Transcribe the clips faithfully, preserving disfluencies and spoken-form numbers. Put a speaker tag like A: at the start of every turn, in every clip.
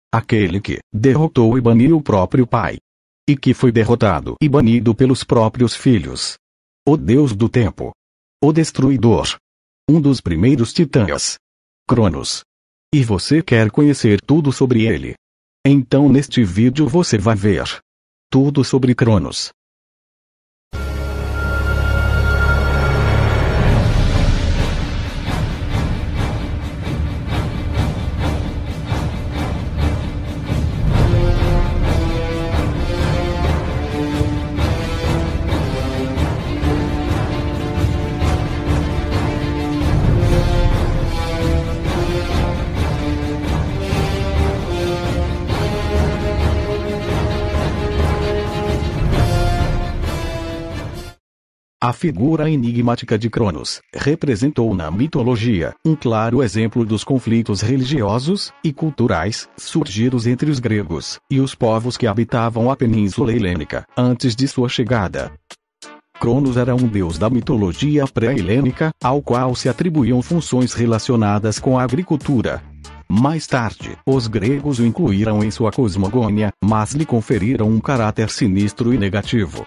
A: aquele que derrotou e baniu o próprio pai, e que foi derrotado e banido pelos próprios filhos. O Deus do tempo. O Destruidor. Um dos primeiros titãs. Cronos. E você quer conhecer tudo sobre ele? Então neste vídeo você vai ver tudo sobre Cronos. A figura enigmática de Cronos representou na mitologia um claro exemplo dos conflitos religiosos e culturais surgidos entre os gregos e os povos que habitavam a Península Helênica antes de sua chegada. Cronos era um deus da mitologia pré-helênica, ao qual se atribuíam funções relacionadas com a agricultura. Mais tarde, os gregos o incluíram em sua cosmogonia, mas lhe conferiram um caráter sinistro e negativo.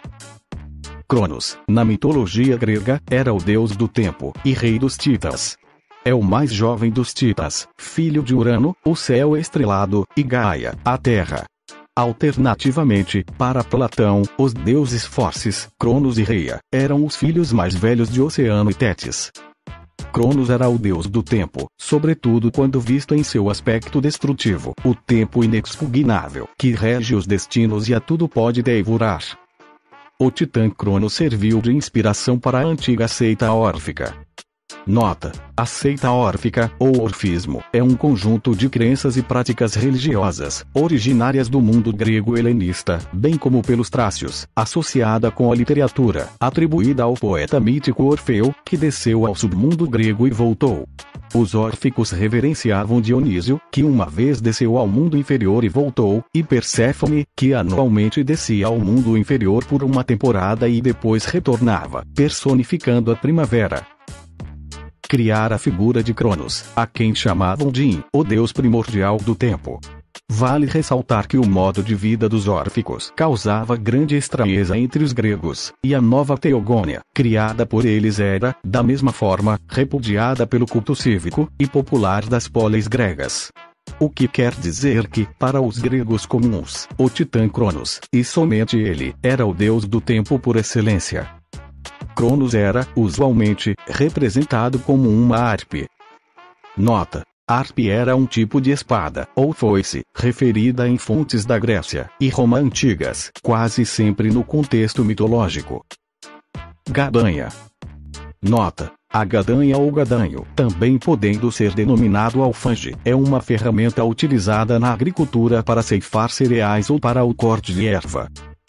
A: Cronos, na mitologia grega, era o deus do tempo e rei dos Titãs. É o mais jovem dos Titãs, filho de Urano, o céu estrelado, e Gaia, a terra. Alternativamente, para Platão, os deuses Forces, Cronos e Reia, eram os filhos mais velhos de Oceano e Tétis. Cronos era o deus do tempo, sobretudo quando visto em seu aspecto destrutivo, o tempo inexpugnável, que rege os destinos e a tudo pode devorar. O titã Cronos serviu de inspiração para a antiga seita órfica. Nota: a seita órfica, ou orfismo, é um conjunto de crenças e práticas religiosas, originárias do mundo grego helenista, bem como pelos trácios, associada com a literatura, atribuída ao poeta mítico Orfeu, que desceu ao submundo grego e voltou. Os órficos reverenciavam Dionísio, que uma vez desceu ao mundo inferior e voltou, e Perséfone, que anualmente descia ao mundo inferior por uma temporada e depois retornava, personificando a primavera. Criar a figura de Cronos, a quem chamavam de o deus primordial do tempo. Vale ressaltar que o modo de vida dos órficos causava grande estranheza entre os gregos, e a nova teogônia, criada por eles era, da mesma forma, repudiada pelo culto cívico e popular das polis gregas. O que quer dizer que, para os gregos comuns, o titã Cronos, e somente ele, era o deus do tempo por excelência. Cronos era, usualmente, representado como uma harpe. Nota: harpe era um tipo de espada, ou foice, referida em fontes da Grécia e Roma antigas, quase sempre no contexto mitológico. Gadanha. Nota: a gadanha ou gadanho, também podendo ser denominado alfange, é uma ferramenta utilizada na agricultura para ceifar cereais ou para o corte de erva.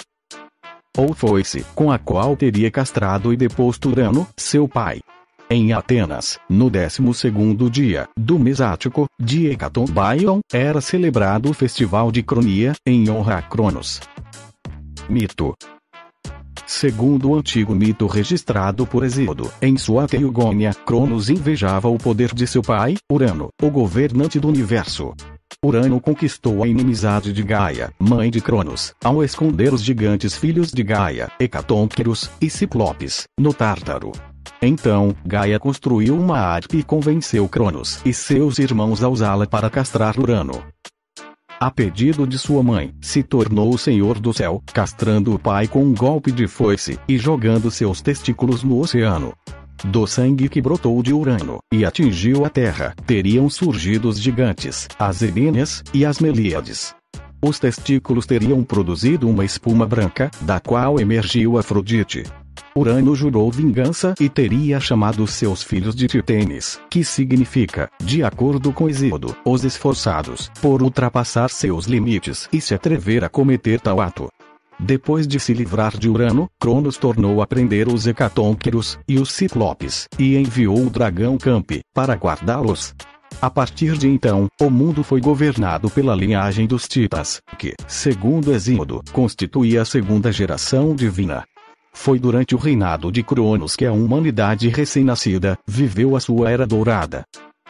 A: Ou foice, com a qual teria castrado e deposto Urano, seu pai. Em Atenas, no décimo segundo dia do mês ático, de Hecatombaion, era celebrado o festival de Cronia, em honra a Cronos. Mito. Segundo o antigo mito registrado por Hesíodo, em sua Teogônia, Cronos invejava o poder de seu pai, Urano, o governante do universo. Urano conquistou a inimizade de Gaia, mãe de Cronos, ao esconder os gigantes filhos de Gaia, Hecatonqueros e Ciclopes, no Tártaro. Então, Gaia construiu uma harpe e convenceu Cronos e seus irmãos a usá-la para castrar Urano. A pedido de sua mãe, se tornou o senhor do céu, castrando o pai com um golpe de foice e jogando seus testículos no oceano. Do sangue que brotou de Urano e atingiu a terra, teriam surgido os gigantes, as Erîneas e as Melíades. Os testículos teriam produzido uma espuma branca, da qual emergiu Afrodite. Urano jurou vingança e teria chamado seus filhos de Titãs, que significa, de acordo com Hesíodo, os esforçados, por ultrapassar seus limites e se atrever a cometer tal ato. Depois de se livrar de Urano, Cronos tornou a prender os Hecatonqueros e os Ciclopes, e enviou o dragão Campe, para guardá-los. A partir de então, o mundo foi governado pela linhagem dos Titãs, que, segundo Hesíodo, constituía a segunda geração divina. Foi durante o reinado de Cronos que a humanidade recém-nascida viveu a sua era dourada.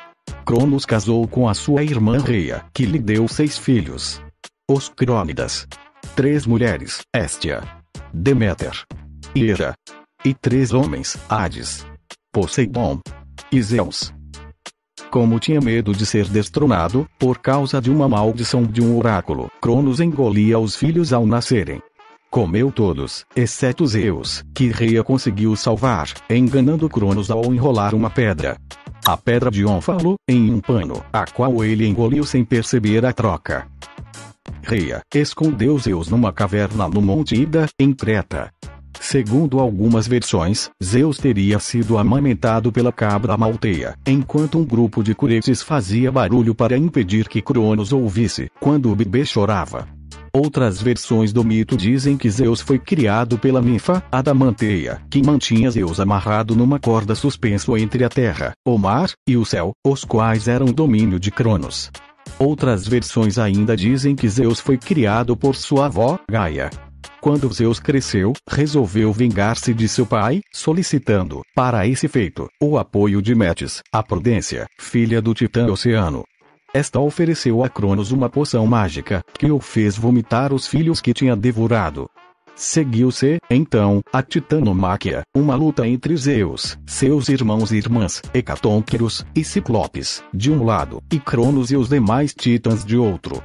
A: Cronos casou com a sua irmã Rhea, que lhe deu seis filhos. Os Crônidas. Três mulheres, Hestia, Deméter, Hera. E três homens, Hades, Poseidon e Zeus. Como tinha medo de ser destronado, por causa de uma maldição de um oráculo, Cronos engolia os filhos ao nascerem. Comeu todos, exceto Zeus, que Rhea conseguiu salvar, enganando Cronos ao enrolar uma pedra. A pedra de Ónfalo, em um pano, a qual ele engoliu sem perceber a troca. Rhea escondeu Zeus numa caverna no Monte Ida, em Creta. Segundo algumas versões, Zeus teria sido amamentado pela cabra Malteia, enquanto um grupo de curetes fazia barulho para impedir que Cronos ouvisse, quando o bebê chorava. Outras versões do mito dizem que Zeus foi criado pela ninfa Adamanteia, que mantinha Zeus amarrado numa corda suspenso entre a terra, o mar e o céu, os quais eram domínio de Cronos. Outras versões ainda dizem que Zeus foi criado por sua avó, Gaia. Quando Zeus cresceu, resolveu vingar-se de seu pai, solicitando, para esse feito, o apoio de Metis, a Prudência, filha do titã Oceano. Esta ofereceu a Cronos uma poção mágica, que o fez vomitar os filhos que tinha devorado. Seguiu-se, então, a titanomáquia, uma luta entre Zeus, seus irmãos e irmãs, Hecatônqueros e Ciclopes, de um lado, e Cronos e os demais titãs de outro.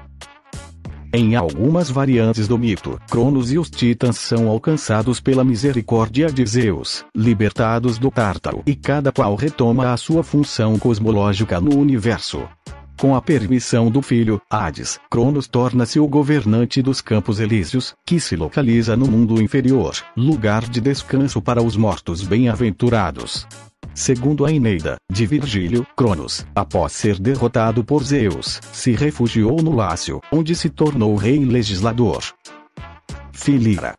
A: Em algumas variantes do mito, Cronos e os titãs são alcançados pela misericórdia de Zeus, libertados do Tártaro, e cada qual retoma a sua função cosmológica no universo. Com a permissão do filho, Hades, Cronos torna-se o governante dos Campos Elíseos, que se localiza no mundo inferior, lugar de descanso para os mortos bem-aventurados. Segundo a Eneida, de Virgílio, Cronos, após ser derrotado por Zeus, se refugiou no Lácio, onde se tornou rei legislador. Filira.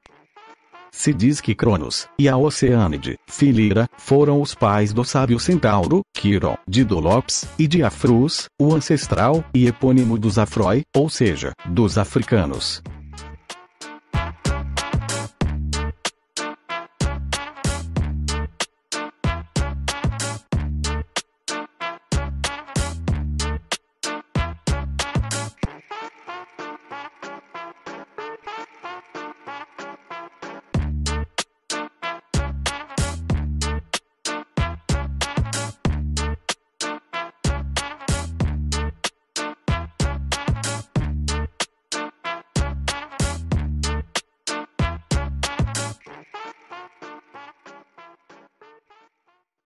A: Se diz que Cronos, e a Oceânide, Filira, foram os pais do sábio centauro, Quiron, de Dolopes, e de Afrus, o ancestral e epônimo dos Afroi, ou seja, dos africanos.